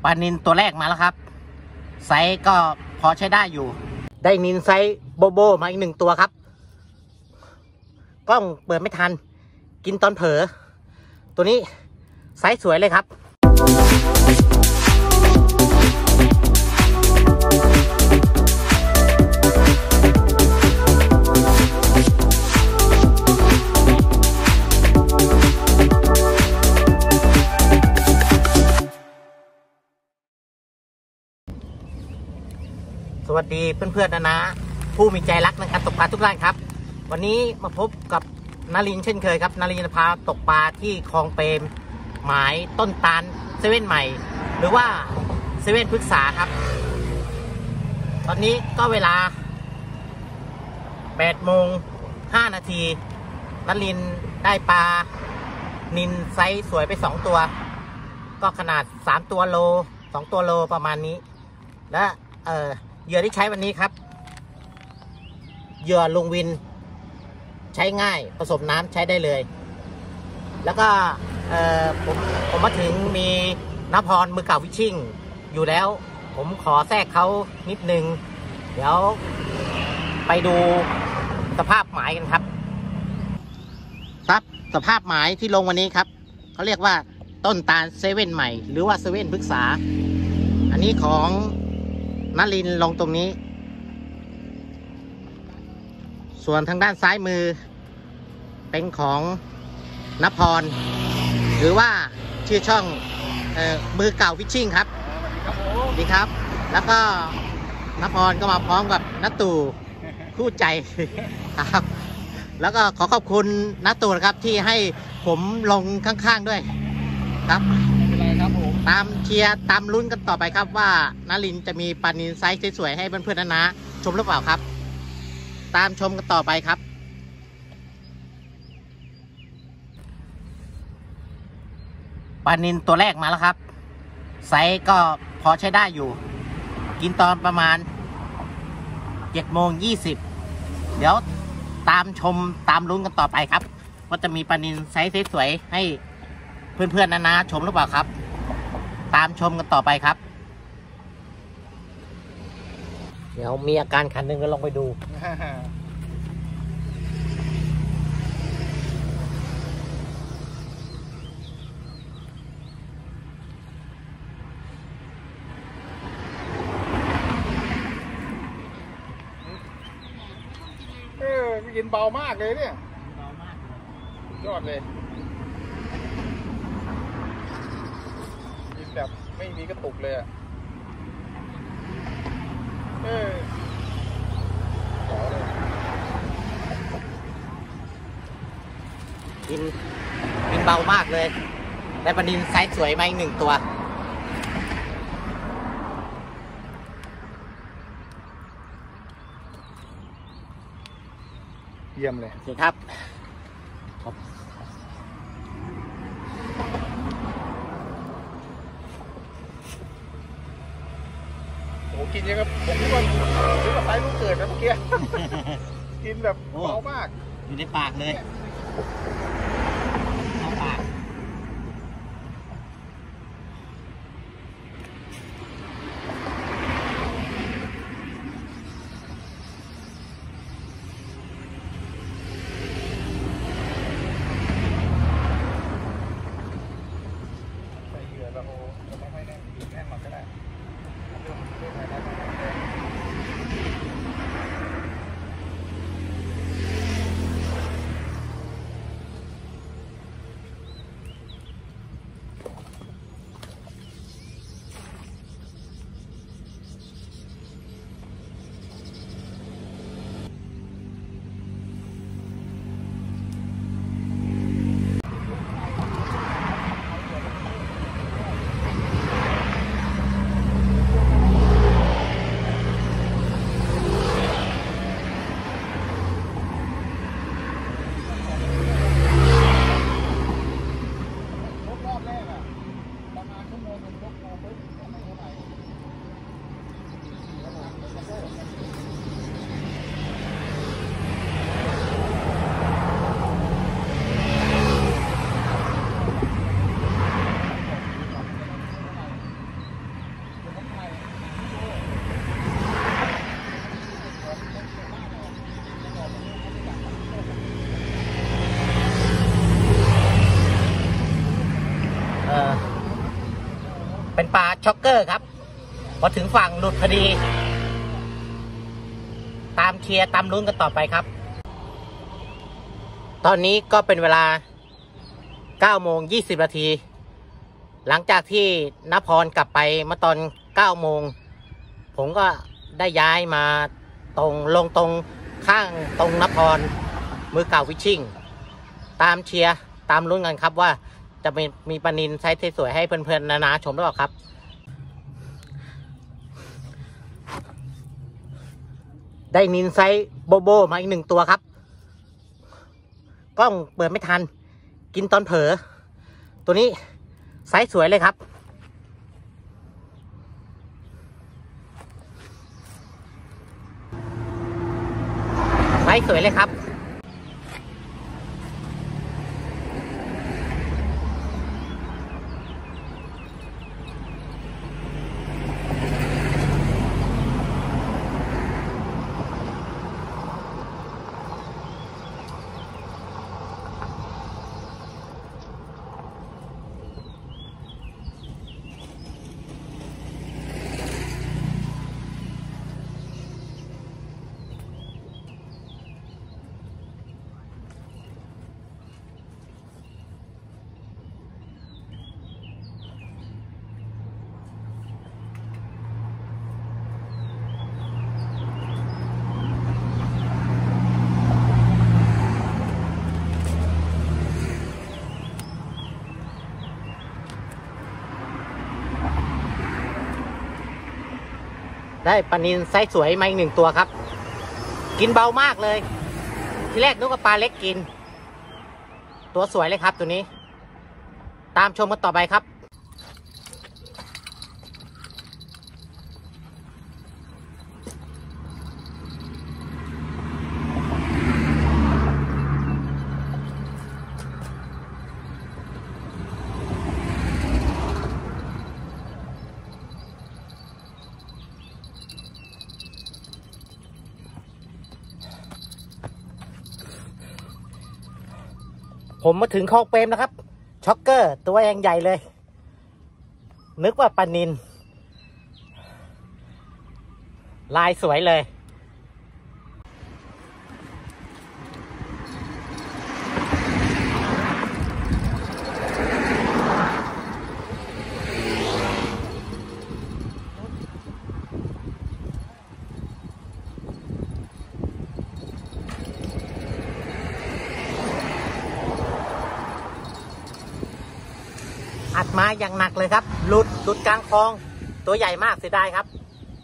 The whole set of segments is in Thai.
ปลานินตัวแรกมาแล้วครับไซส์ก็พอใช้ได้อยู่ได้นินไซส์โบโบมาอีก1 ตัวครับกล้องเปิดไม่ทันกินตอนเผลอตัวนี้ไซส์สวยเลยครับสวัสดีเพื่อนๆนะผู้มีใจรักในการตกปลาทุกท่านครับวันนี้มาพบกับนรินทร์เช่นเคยครับนรินทร์พาตกปลาที่คลองเปรมหมายต้นตาลเซเว่นใหม่หรือว่าเซเว่นพฤกษาครับตอนนี้ก็เวลา8:05 นาทีนรินทร์ได้ปลานินไซส์สวยไป2 ตัวก็ขนาด3 ตัวโล2 ตัวโลประมาณนี้และเหยื่อที่ใช้วันนี้ครับเหยื่อลุงวินใช้ง่ายผสมน้ำใช้ได้เลยแล้วก็ผมมาถึงมีณพรมือเก่าฟิชชิ่งอยู่แล้วผมขอแทรกเขานิดนึงเดี๋ยวไปดูสภาพหมายกันครับสภาพหมายที่ลงวันนี้ครับเขาเรียกว่าต้นตาลเซเว่นใหม่หรือว่าเซเว่นพฤกษาอันนี้ของนรินทร์ลงตรงนี้ส่วนทางด้านซ้ายมือเป็นของณพรหรือว่าชื่อช่องมือเก่าฟิชชิ่งครับสวัสดีครับแล้วก็ณพรก็มาพร้อมกับณตู่คู่ใจครับแล้วก็ขอขอบคุณณตู่นะครับที่ให้ผมลงข้างๆด้วยครับตามเชียร์ตามลุ้นกันต่อไปครับว่านรินทร์จะมีปลานินไซส์สวยๆให้เพื่อนๆนะชมหรือเปล่าครับตามชมกันต่อไปครับปลานินตัวแรกมาแล้วครับไซส์ก็พอใช้ได้อยู่กินตอนประมาณ7:20เดี๋ยวตามชมตามลุ้นกันต่อไปครับว่าจะมีปลานินไซส์สวยๆให้เพื่อนๆนะชมหรือเปล่าครับตามชมกันต่อไปครับเดี๋ยวมีอาการคันหนึ่งก็ลองไปดูกินเบามากเลยเนี่ยเบามากยอดเลยกินแบบไม่มีกระตุกเลยอ่ะกินเบามากเลยได้ปลานินไซส์สวยมาอีก1 ตัวเยี่ยมเลยสิครับโอ้กินยังครับผมคิดว่าไซส์ลูกเกิดนะเมื่อกี้กินแบบเบามากอยู่ในปากเลยเข้าปากเป็นปลาช็อกเกอร์ครับพอถึงฝั่งหลุดพอดีตามเชียร์ตามลุ้นกันต่อไปครับตอนนี้ก็เป็นเวลา 9:20 นาทีหลังจากที่ณพรกลับไปเมื่อตอน 9 โมงผมก็ได้ย้ายมาลงตรงข้างตรงณพรมือเก่าฟิชชิ่งตามเชียร์ตามลุ้นกันครับว่าจะมีปลานิลไซส์สวยๆให้เพื่อนๆนาชมหรือเปล่าครับได้นิลไซส์โบโบมาอีก1 ตัวครับกล้องเปิดไม่ทันกินตอนเผลอตัวนี้ไซส์สวยเลยครับไซส์สวยเลยครับได้ปลานิลไซส์สวยมาอีก1 ตัวครับกินเบามากเลยทีแรกนึกว่าปลาเล็กกินตัวสวยเลยครับตัวนี้ตามชมกันต่อไปครับผมมาถึงคลองเปรมนะครับช็อกเกอร์ตัวยังใหญ่เลยนึกว่าปลานิลลายสวยเลยอัดมาอย่างหนักเลยครับหลุดกลางคลองตัวใหญ่มากเสียดายครับ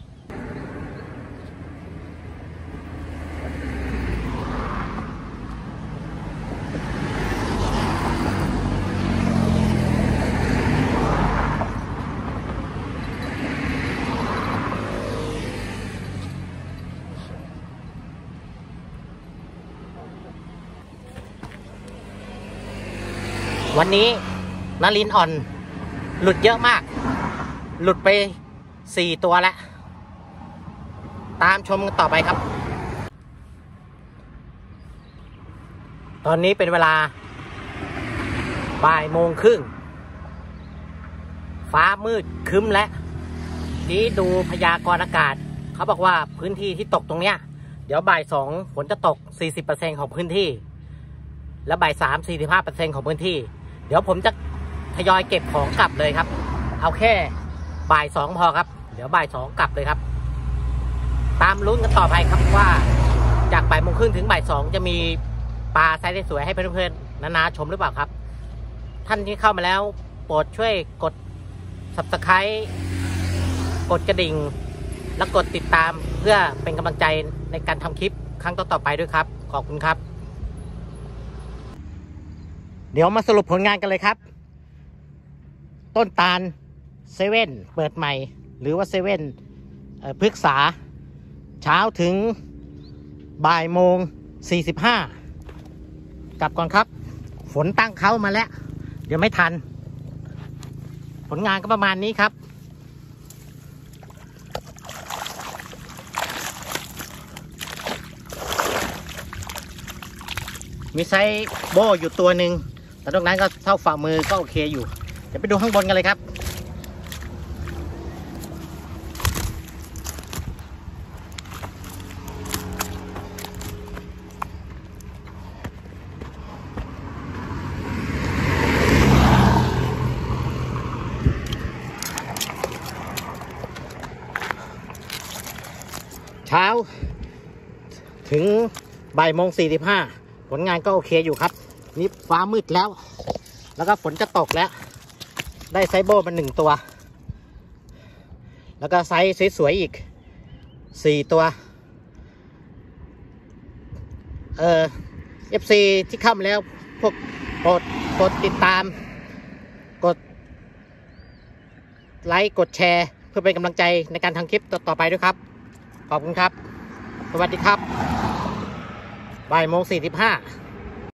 วันนี้นลินอ่อนหลุดเยอะมากหลุดไป4 ตัวแล้วตามชมกันต่อไปครับตอนนี้เป็นเวลา 13:30ฟ้ามืดครึ้มและที่ดูพยากรณ์อากาศเขาบอกว่าพื้นที่ที่ตกตรงเนี้ยเดี๋ยวบ่าย 2ฝนจะตก 40% ของพื้นที่และบ่าย 3 45% ของพื้นที่เดี๋ยวผมจะทยอยเก็บของกลับเลยครับเอาแค่บ่าย 2พอครับเดี๋ยวบ่าย 2กลับเลยครับตามลุ้นกันต่อไปครับว่าจากบ่าย 1:30ถึงบ่าย 2จะมีปลาไซส์สวยให้เพื่อนๆนาชมหรือเปล่าครับท่านที่เข้ามาแล้วโปรดช่วยกด Subscribe กดกระดิ่งและกดติดตามเพื่อเป็นกำลังใจในการทำคลิปครั้งต่อๆไปด้วยครับขอบคุณครับเดี๋ยวมาสรุปผลงานกันเลยครับต้นตาลเซเว่นเปิดใหม่หรือว่าเซเว่นพฤกษาเช้าถึงบ่าย 1:45กลับก่อนครับฝนตั้งเขามาแล้วเดี๋ยวไม่ทันผลงานก็ประมาณนี้ครับมีไซส์โบอยู่ตัวหนึ่งแต่ตรงนั้นก็เท่าฝ่ามือก็โอเคอยู่เดี๋ยวไปดูข้างบนกันเลยครับเช้าถึงบ่ายโมง45ผลงานก็โอเคอยู่ครับนี่ฟ้ามืดแล้วก็ฝนจะตกแล้วได้ไซโบมา1 ตัว แล้วก็ไซส์สวยๆอีก4 ตัวFC ที่เข้ามาแล้วพวกกดติดตามกดไลค์กดแชร์เพื่อเป็นกำลังใจในการทำคลิปต่อไปด้วยครับขอบคุณครับสวัสดีครับบ่ายโมง45